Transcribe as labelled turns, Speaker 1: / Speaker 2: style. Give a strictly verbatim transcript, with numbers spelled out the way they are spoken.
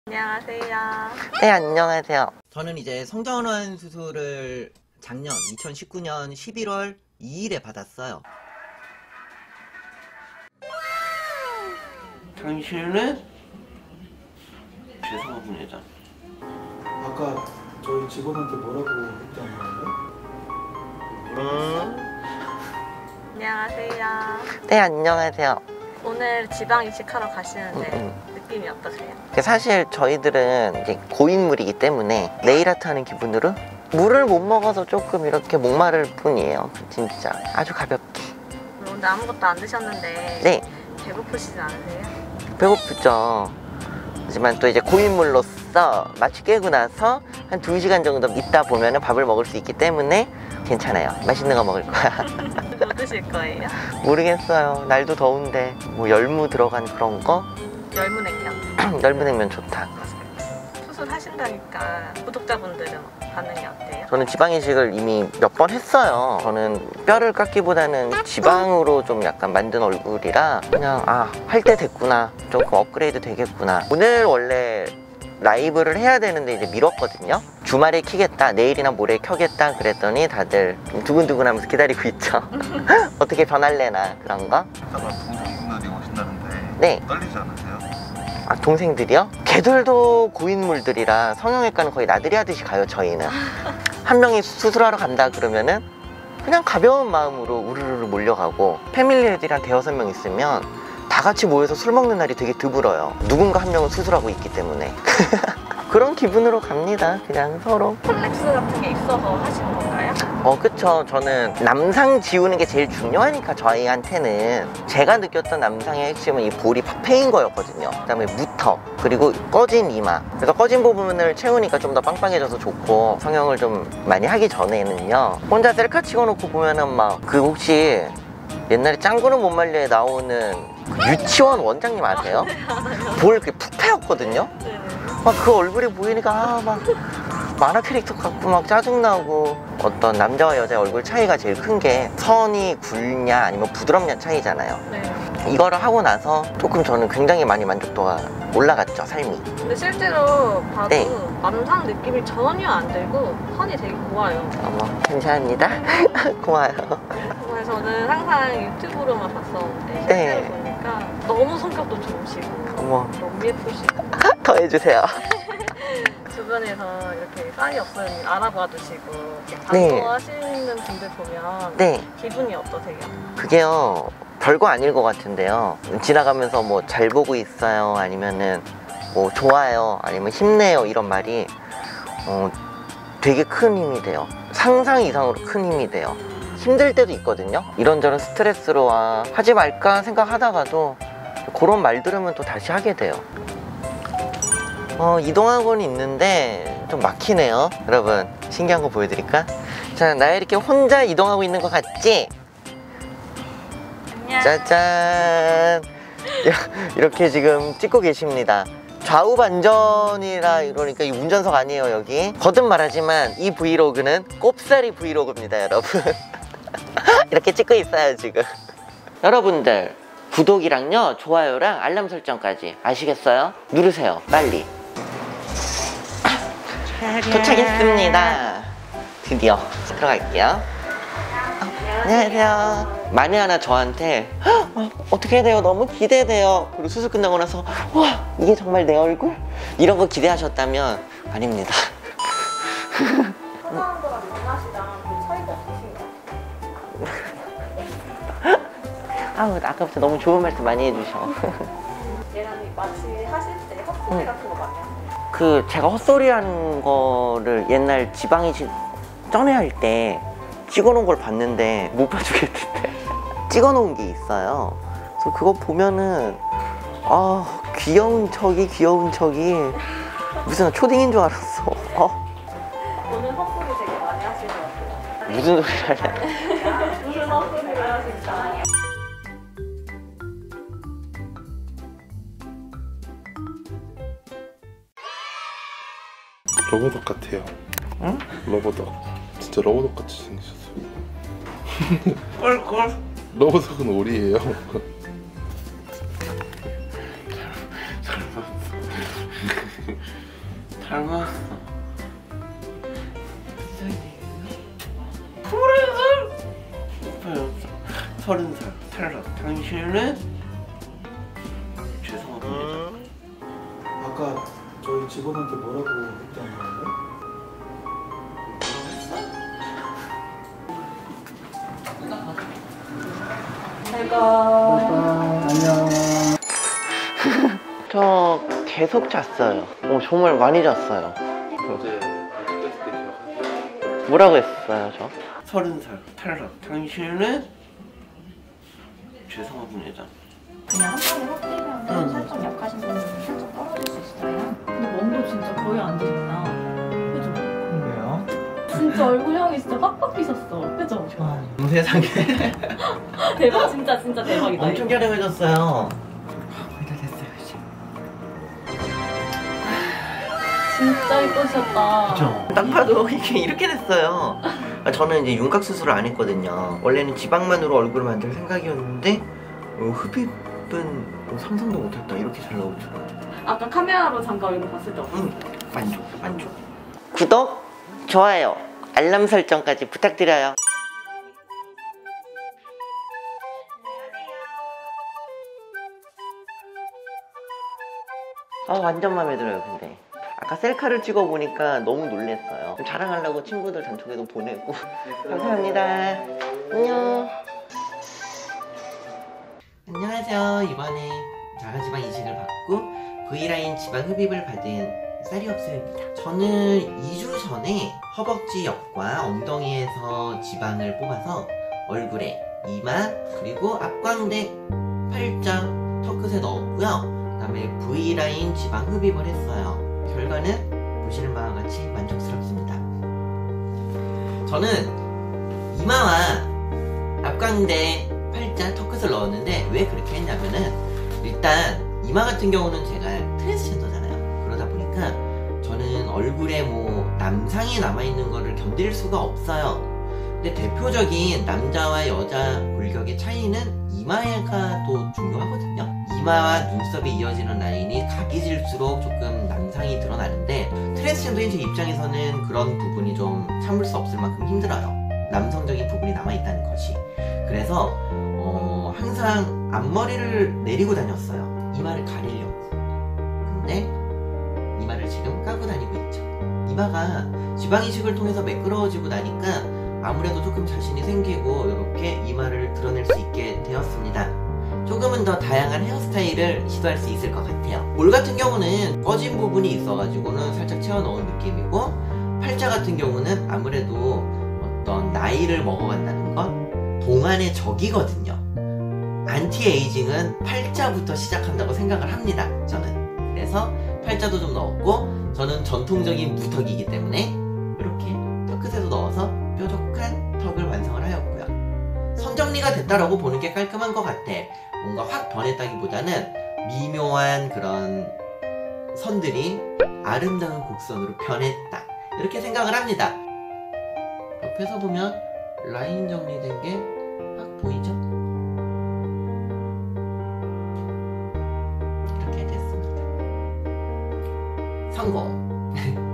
Speaker 1: 안녕하세요.
Speaker 2: 네, 안녕하세요. 저는 이제 성전환 수술을 작년 이천십구 년 십일월 이일에 받았어요. 당신은 죄송하군 여자.
Speaker 3: 아까 저희 직원한테 뭐라고 했잖아요.
Speaker 2: 음.
Speaker 1: 안녕하세요.
Speaker 2: 네, 안녕하세요.
Speaker 1: 오늘 지방 이식하러 가시는데
Speaker 2: 음,
Speaker 1: 느낌이 어떠세요?
Speaker 2: 사실 저희들은 이제 고인물이기 때문에 네일아트 하는 기분으로 물을 못 먹어서 조금 이렇게 목마를 뿐이에요. 진짜 아주 가볍게.
Speaker 1: 오늘 아무것도 안 드셨는데
Speaker 2: 네,
Speaker 1: 배고프시지 않으세요?
Speaker 2: 배고프죠. 하지만 또 이제 고인물로서 마취 깨고 나서 한 두 시간 정도 있다 보면 밥을 먹을 수 있기 때문에 괜찮아요. 맛있는 거 먹을 거야.
Speaker 1: 뭐 드실 거예요?
Speaker 2: 모르겠어요. 날도 더운데 뭐 열무 들어간 그런 거?
Speaker 1: 열무냉면.
Speaker 2: 열무냉면 좋다.
Speaker 1: 수술하신다니까 구독자분들은 반응이 어때요?
Speaker 2: 저는 지방이식을 이미 몇 번 했어요. 저는 뼈를 깎기보다는 지방으로 좀 약간 만든 얼굴이라 그냥 아, 할 때 됐구나. 조금 업그레이드 되겠구나. 오늘 원래 라이브를 해야 되는데 이제 미뤘거든요. 주말에 키겠다, 내일이나 모레 켜겠다 그랬더니 다들 두근두근 하면서 기다리고 있죠. 어떻게 변할래나 그런 거.
Speaker 4: 이따가 동생분들이 오신다는데
Speaker 2: 네.
Speaker 4: 떨리지 않으세요?
Speaker 2: 아, 동생들이요? 걔들도 고인물들이라 성형외과는 거의 나들이 하듯이 가요. 저희는 한 명이 수술하러 간다 그러면은 그냥 가벼운 마음으로 우르르 몰려가고, 패밀리 애들이 한 대여섯 명 있으면 다 같이 모여서 술 먹는 날이 되게 드물어요. 누군가 한 명은 수술하고 있기 때문에. 그런 기분으로 갑니다. 그냥 서로.
Speaker 1: 콜렉스 같은 게 있어서 하시는 건가요?
Speaker 2: 어, 그쵸. 저는 남상 지우는 게 제일 중요하니까 저희한테는. 제가 느꼈던 남상의 핵심은 이 볼이 파페인 거였거든요. 그 다음에 무턱, 그리고 꺼진 이마. 그래서 꺼진 부분을 채우니까 좀 더 빵빵해져서 좋고, 성형을 좀 많이 하기 전에는요, 혼자 셀카 찍어놓고 보면은 막 그 혹시 옛날에 짱구는 못 말려에 나오는 그 유치원 원장님 아세요? 볼 그게 푹패였거든요.
Speaker 1: 네.
Speaker 2: 막 그 얼굴이 보이니까 아, 막 만화 캐릭터 같고 막 짜증나고. 어떤 남자와 여자의 얼굴 차이가 제일 큰 게 선이 굵냐 아니면 부드럽냐 차이잖아요.
Speaker 1: 네.
Speaker 2: 이거를 하고 나서 조금 저는 굉장히 많이 만족도가 올라갔죠, 삶이.
Speaker 1: 근데 실제로 봐도
Speaker 2: 네.
Speaker 1: 남상 느낌이 전혀 안 들고 선이 되게 고와요.
Speaker 2: 어머, 감사합니다. 고마워요.
Speaker 1: 정말 저는 항상 유튜브로만 봤었는데 실제로
Speaker 2: 네.
Speaker 1: 보니까 너무 성격도 좋으시고
Speaker 2: 어머,
Speaker 1: 너무 예쁘시고
Speaker 2: 더 해주세요.
Speaker 1: 주변에서 이렇게 쌀이 없으면 알아봐 주시고
Speaker 2: 네.
Speaker 1: 방송하시는 분들 보면
Speaker 2: 네.
Speaker 1: 기분이 어떠세요?
Speaker 2: 그게요, 별거 아닐 것 같은데요, 지나가면서 뭐 잘 보고 있어요 아니면은 뭐 좋아요 아니면 힘내요 이런 말이 어, 되게 큰 힘이 돼요. 상상 이상으로 큰 힘이 돼요. 힘들 때도 있거든요. 이런저런 스트레스로 와 하지 말까 생각하다가도 그런 말 들으면 또 다시 하게 돼요. 어, 이동학원이 있는데 좀 막히네요. 여러분, 신기한 거 보여드릴까? 자, 나 이렇게 혼자 이동하고 있는 거 같지?
Speaker 1: 안녕.
Speaker 2: 짜잔. 이렇게 지금 찍고 계십니다. 좌우 반전이라 이러니까 이 운전석 아니에요. 여기 거듭 말하지만 이 브이로그는 꼽사리 브이로그입니다, 여러분. 이렇게 찍고 있어요 지금. 여러분들, 구독이랑요 좋아요랑 알람 설정까지 아시겠어요? 누르세요 빨리. 도착했습니다. 드디어 들어갈게요. 어, 안녕하세요. 만에 하나 저한테 어, 어떻게 해야 돼요? 너무 기대돼요. 그리고 수술 끝나고 나서 와, 이게 정말 내 얼굴? 이런 거 기대하셨다면 아닙니다.
Speaker 1: 사람들랑 만나시랑 그 차이가 없으신가요?
Speaker 2: 아우, 아까부터 너무 좋은 말씀 많이 해주셔.
Speaker 1: 얘랑 마취 하실 때 헛소리
Speaker 2: 응.
Speaker 1: 같은 거 많이 하세요?
Speaker 2: 그 제가 헛소리 하는 거를 옛날 지방이식 전에 할 때 찍어놓은 걸 봤는데 못 봐주겠는데 찍어놓은 게 있어요. 그래서 그거 보면은 아, 귀여운 척이 귀여운 척이 무슨 초딩인 줄 알았어. 어?
Speaker 1: 오늘 헛소리 되게 많이 하실 것 같아요.
Speaker 2: 무슨 소리를 하냐.
Speaker 1: 무슨 헛소리를 하실까?
Speaker 4: 로보덕 같아요.
Speaker 2: 응?
Speaker 4: 로보덕. 진짜 로보덕 같이 생기셨어요.
Speaker 2: 꿀꿀.
Speaker 4: 로보덕은 오리예요.
Speaker 5: 닮았어. 서른 살? 오빠였어. 서른 살. 탈락. 당신은? 죄송합니다.
Speaker 3: 아까 저희 직원한테 뭐라고 했다는 거예요?
Speaker 2: 저 계속 잤어요. 어, 정말 많이 잤어요.
Speaker 4: 어제 아직까지 때 기억하세요?
Speaker 2: 뭐라고 했어요, 저?
Speaker 5: 서른 살. 탈락. 당신은? 죄송합니다.
Speaker 6: 그냥 한 번에 확 뛰면 살짝 약하신 분은 살짝 떨어질 수 있어요. 근데 몸도 진짜 거의 안 되셨다. 그죠?
Speaker 2: 왜요?
Speaker 6: 진짜 얼굴형이 진짜 빡빡 비셨어. 그죠?
Speaker 2: 아, 세상에.
Speaker 6: 대박, 진짜 진짜 대박이다.
Speaker 2: 엄청 촬영해줬어요.
Speaker 6: 진짜 예쁘셨다.
Speaker 2: 그쵸? 딱 봐도 이게 이렇게 됐어요. 아, 저는 이제 윤곽 수술을 안 했거든요. 원래는 지방만으로 얼굴을 만들 생각이었는데 어, 흡입은 어, 상상도 못했다. 이렇게 잘 나올 줄은.
Speaker 6: 아까 카메라로 잠깐 얼굴 봤을 때
Speaker 2: 응, 만족, 만족. 구독, 좋아요, 알람 설정까지 부탁드려요. 아, 완전 마음에 들어요. 근데 아까 셀카를 찍어보니까 너무 놀랬어요. 좀 자랑하려고 친구들 단톡에도 보내고. 감사합니다. 안녕. 안녕하세요. 이번에 자가지방 이식을 받고 V라인 지방 흡입을 받은 쌀이업소입니다. 저는 이 주 전에 허벅지 옆과 엉덩이에서 지방을 뽑아서 얼굴에 이마 그리고 앞광대, 팔자, 턱끝에 넣었고요. 그 다음에 V라인 지방 흡입을 했어요. 결과는 보시는 바와 같이 만족스럽습니다. 저는 이마와 앞광대, 팔자, 턱끝을 넣었는데 왜 그렇게 했냐면은 일단 이마 같은 경우는 제가 트랜스젠더잖아요. 그러다 보니까 저는 얼굴에 뭐 남상이 남아있는 거를 견딜 수가 없어요. 근데 대표적인 남자와 여자 골격의 차이는 이마가 또 중요하거든요. 이마와 눈썹이 이어지는 라인이 각이 질수록 조금 남상이 드러나는데 트랜스젠더인 제 입장에서는 그런 부분이 좀 참을 수 없을 만큼 힘들어요. 남성적인 부분이 남아있다는 것이. 그래서 어, 항상 앞머리를 내리고 다녔어요. 이마를 가리려고. 근데 이마를 지금 까고 다니고 있죠. 이마가 지방이식을 통해서 매끄러워지고 나니까 아무래도 조금 자신이 생기고 이렇게 이마를 드러낼 수 있게 되었습니다. 조금은 더 다양한 헤어스타일을 시도할 수 있을 것 같아요. 볼 같은 경우는 꺼진 부분이 있어가지고는 살짝 채워넣은 느낌이고, 팔자 같은 경우는 아무래도 어떤 나이를 먹어간다는 건 동안의 적이거든요. 안티에이징은 팔자부터 시작한다고 생각을 합니다, 저는. 그래서 팔자도 좀 넣었고, 저는 전통적인 무턱이기 때문에 이렇게 턱끝에도 넣어서 뾰족한 턱을 완성을 하였고요. 선정리가 됐다라고 보는 게 깔끔한 것 같아. 뭔가 확 변했다기보다는 미묘한 그런 선들이 아름다운 곡선으로 변했다, 이렇게 생각을 합니다. 옆에서 보면 라인 정리된 게 딱 보이죠? 이렇게 됐습니다. 성공!